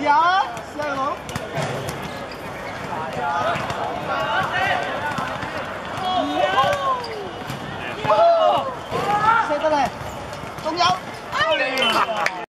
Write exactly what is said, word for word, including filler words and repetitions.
下下一龙。哦，谁的嘞？中央。哎呀！